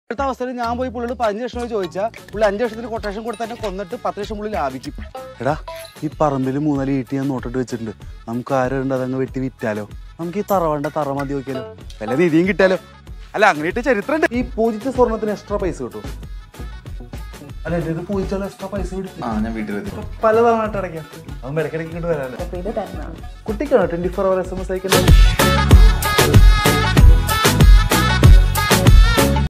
ഇപ്പോഴത്തെ അവസ്ഥയിൽ ഞാൻ പോയി പുള്ളിയോട് 15 ലക്ഷം ചോദിച്ചാൽ പുള്ളി 5 ലക്ഷത്തിന് കൊട്ടേഷൻ കൊടുത്ത് തന്നെ കൊന്നിട്ട് 10 ലക്ഷം പുള്ളി ലാഭിക്കും. എടാ ഈ പറമ്പിൽ 3 ഈട്ടി ഞാൻ നോട്ടിട്ട് വെച്ചിട്ടുണ്ട്. നമുക്ക് ആരുണ്ട് അതങ്ങ് വെട്ടി വിറ്റാലോ? നമുക്ക് ഈ തറ മതി നോക്കിയാലോ? വല്ല നിധിയും കിട്ടാലോ? അല്ല അങ്ങനെയിട്ട് ചരിത്രം. ഈ പൂജിച്ച സ്വർണത്തിന് എക്സ്ട്രാ പൈസ കിട്ടും. അല്ല ഇത് പൂജിച്ചാലും എക്സ്ട്രാ പൈസ കിട്ടും. ഞാൻ വീട്ടിലെത്തി പലതവണ അടയ്ക്കാം. അത് ഇടയ്ക്കിടയ്ക്ക് ഇങ്ങോട്ട് വരാല്ലോ. കുട്ടിക്കാണ് 24 hours SMS അയക്കുന്നത്.